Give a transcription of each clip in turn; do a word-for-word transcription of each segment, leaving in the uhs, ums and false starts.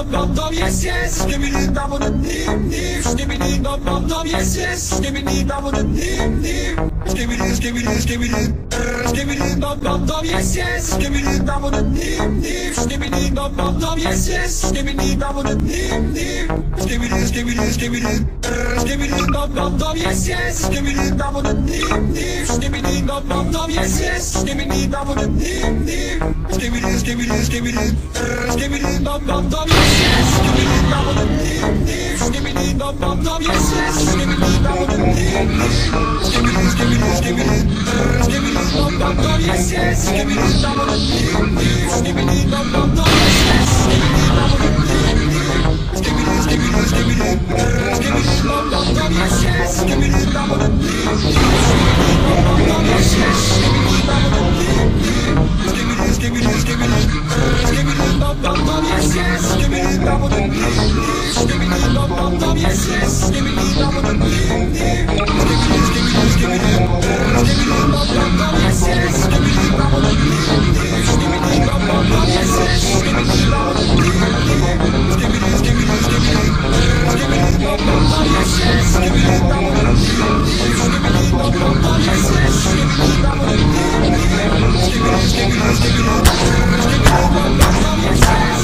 dum dum, yes yes. Skibidi double the dim dim. Skibidi dum dum dum, yes yes. Skibidi double the dim dim. Skibidi skibidi skibidi. Skibidi dum dum dum, yes yes. Skibidi double the dim dim. Skibidi dum dum dum, yes yes. Skibidi double the dim dim. Skibidi skibidi skibidi. Skibidi dum dum dum, yes yes. Skibidi double the dim dim. Skibidi dum dum dum, yes yes. Skibidi double the dim dim. Skibidi skibidi skibidi. Skibidi dum dum dum, yes yes. Skibidi double the dim dim. Skibidi dum dum dum, yes yes. Skibidi double the dim dim. Skibidi skibidi skibidi. Skibidi dum dum dum, yes yes. Skibidi double the dim dim. Skibidi dum dum dum, yes yes. Skibidi double the dim dim. Skibidi skibidi skibidi. Skibidi dum dum dum, yes yes. Skibidi double the dim dim. Skibidi dum dum dum, yes yes. Skibidi double the dim dim. Skibidi skibidi skibidi. Skibidi dum dum dum, yes yes. Skibidi double the dim dim. Skibidi dum dum dum, yes yes. Skibidi double the dim dim. Skibidi skibidi skibidi. Skibidi dum dum dum, yes yes. Skibidi double the dim dim. Skibidi dum dum dum, yes yes. Skibidi double the dim dim. Skibidi skibidi skibidi. Skibidi dum dum dum, yes yes. Skibidi double the dim dim. Skibidi dum dum dum, yes yes. Skibidi double the dim dim. Skibidi skibidi skibidi. Skibidi dum dum dum, yes yes.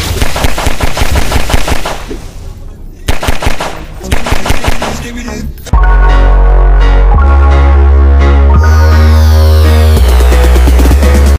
Give me this.